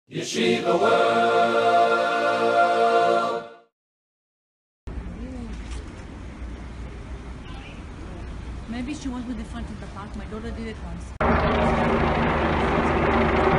Yeshiva World. Maybe she wants with the front of the park. My daughter did it once.